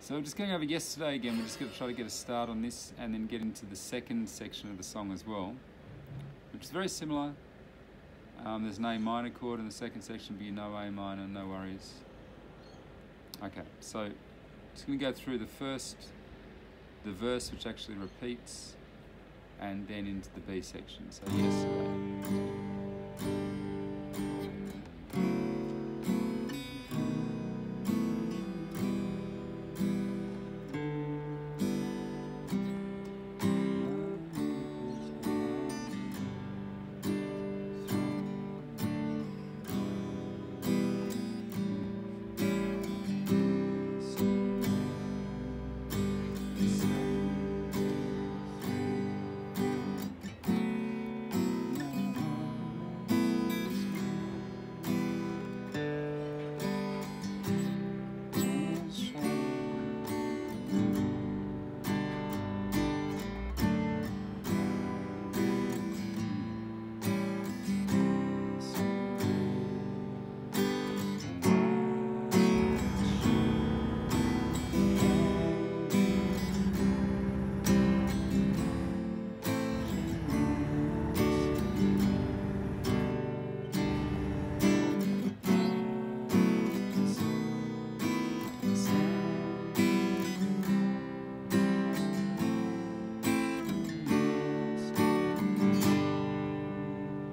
So we're just going over yesterday again. We're just going to try to get a start on this and then get into the second section of the song as well, which is very similar. There's an A minor chord in the second section, but you know A minor, no worries. Okay, so just going to go through the verse, which actually repeats, and then into the B section. So yesterday.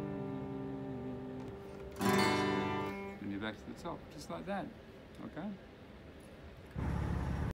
Back to the top, just like that, okay?